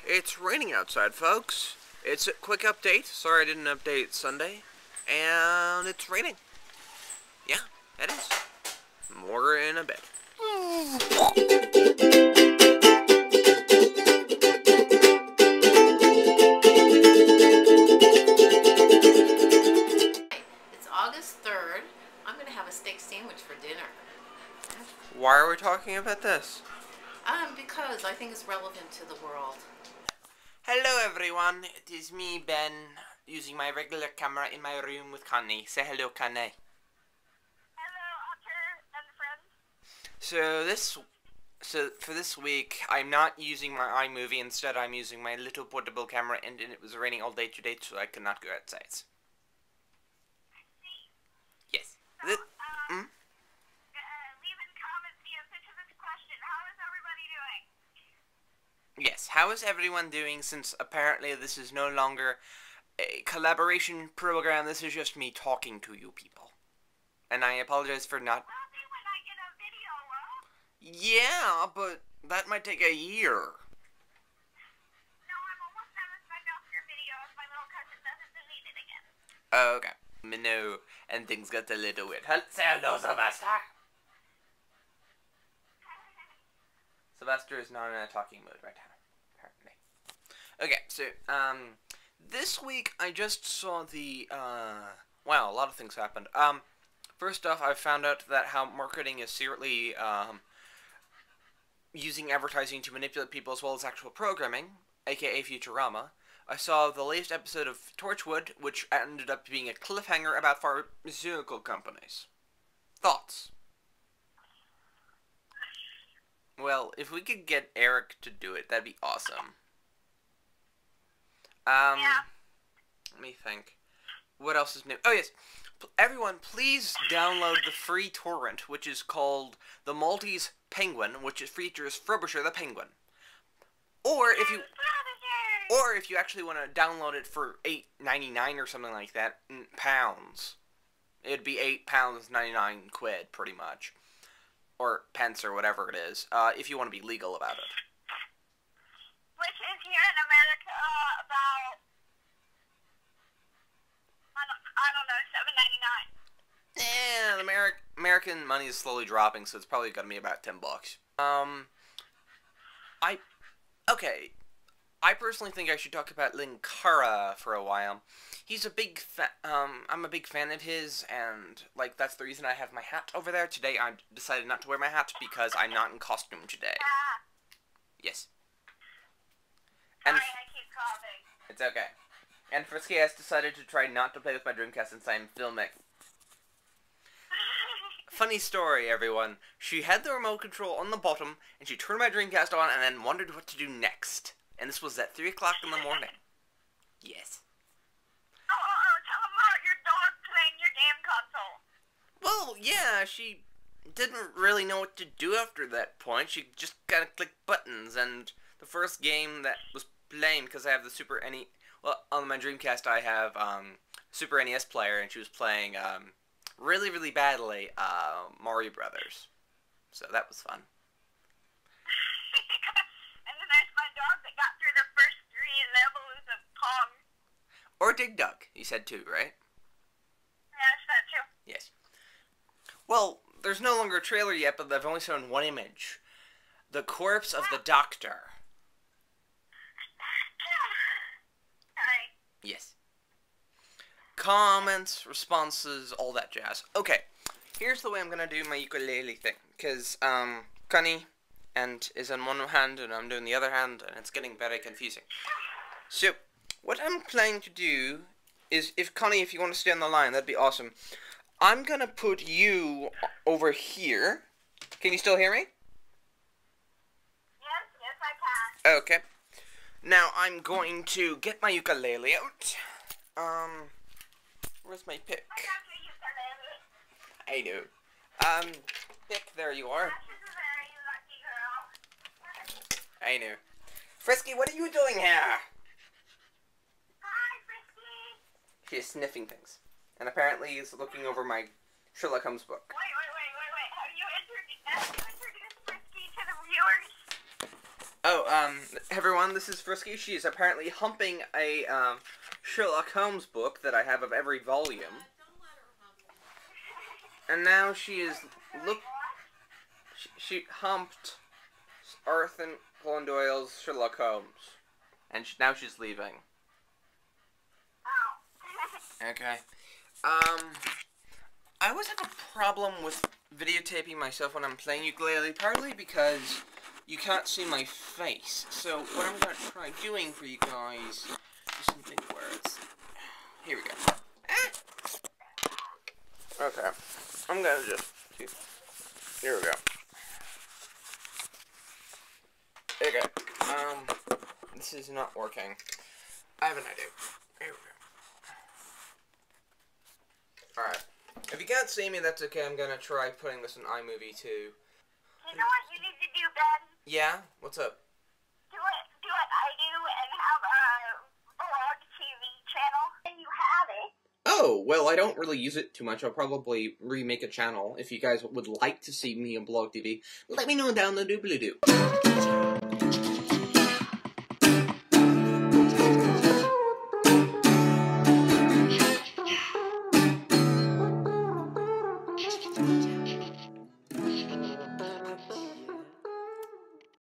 It's raining outside, folks. It's a quick update. Sorry I didn't update Sunday. And it's raining. Yeah, it is. More in a bit. It's August 3rd. I'm going to have a steak sandwich for dinner. Why are we talking about this? Because I think it's relevant to the world. Hello everyone, it is me, Ben, using my regular camera in my room with Connie. Say hello, Connie. Hello, Otter and friends. So for this week, I'm not using my iMovie. Instead, I'm using my little portable camera, and it was raining all day today, so I could not go outside. Yes. So, leave in comments the answer to this question. How is everybody doing? Yes, how is everyone doing, since apparently this is no longer a collaboration program, this is just me talking to you people. And I apologize for not... Well, see when I get a video, well? Yeah, but that might take a year. No, I'm almost done with my doctor video if my little cousin doesn't delete it again. Okay. No, and things got a little weird. Say hello, Sylvester. Sylvester is not in a talking mode right now, apparently. Okay, so, this week I just saw the, wow, a lot of things happened. First off, I found out that how marketing is secretly, using advertising to manipulate people as well as actual programming, aka Futurama. I saw the latest episode of Torchwood, which ended up being a cliffhanger about pharmaceutical companies. Thoughts? Well, if we could get Eric to do it, that'd be awesome. Yeah. Let me think. What else is new? Oh, yes. Everyone, please download the free torrent, which is called The Maltese Penguin, which features Frobisher the Penguin. Or if you actually want to download it for $8.99 or something like that, pounds. It'd be £8.99, pretty much. Or pence, or whatever it is, if you want to be legal about it. Which is here in America about, I don't know, $7.99. The American money is slowly dropping, so it's probably gonna be about $10. Okay. I personally think I should talk about Linkara for a while. He's a big I'm a big fan of his, and, like, that's the reason I have my hat over there. Today I decided not to wear my hat because I'm not in costume today. Yes. And Sorry, I keep coughing. it's okay. And Frisky has decided to try not to play with my Dreamcast since I'm filming. Funny story, everyone. She had the remote control on the bottom, and she turned my Dreamcast on and then wondered what to do next. And this was at 3 o'clock in the morning. Yes. Tell them about your dog playing your game console. Well, yeah, she didn't really know what to do after that point. She just kind of clicked buttons, and the first game that was playing, because I have the Super NES... Well, on my Dreamcast I have Super NES player, and she was playing really, really badly Mario Brothers. So that was fun. And then there's my dog that got through the first 3 levels of Pong. Or Dig Dug, you said too, right? Yes, that too. Yes. Well, there's no longer a trailer yet, but they've only shown one image. The corpse of the doctor. Sorry. Yes. Comments, responses, all that jazz. Okay, here's the way I'm gonna do my ukulele thing. Because, Connie is on one hand, and I'm doing the other hand, and it's getting very confusing. So, what I'm planning to do is, Connie, if you want to stay on the line, that'd be awesome. I'm gonna put you over here. Can you still hear me? Yes, I can. Okay. Now, I'm going to get my ukulele out. Where's my pick? I got your ukulele. I know. Pick, there you are. She's a very lucky girl. I know. Frisky, what are you doing here? Hi, Frisky. She's sniffing things. And apparently he's looking over my Sherlock Holmes book. Wait. Have you introduced Frisky to the viewers? Oh, everyone, this is Frisky. She is apparently humping a, Sherlock Holmes book that I have of every volume. Don't let her hump it. And now she is, she humped Arthur Conan Doyle's Sherlock Holmes. And now she's leaving. Oh. Okay. I always have a problem with videotaping myself when I'm playing ukulele, partly because you can't see my face. So what I'm going to try doing for you guys is something where it's... Here we go. Okay. I'm going to just... Here we go. Okay. This is not working. I have an idea. Here we go. Alright. If you can't see me, that's okay. I'm gonna try putting this in iMovie too. You know what you need to do, Ben? Yeah? What's up? Do what I do and have a vlog TV channel. And you have it. Oh, well, I don't really use it too much. I'll probably remake a channel. If you guys would like to see me on Blog TV, let me know down the doobly-doo.